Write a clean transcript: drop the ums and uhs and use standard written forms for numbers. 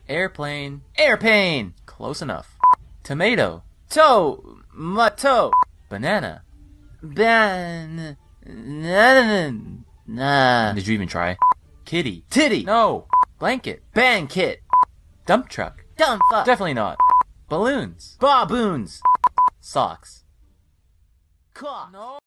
Airplane. Airplane! Close enough. Tomato. Tomato. Banana. Nah. Did you even try? Kitty. Titty. No. Blanket. Blanket. Dump truck. Dump fuck. Definitely not. Balloons. Baboons. Socks. No.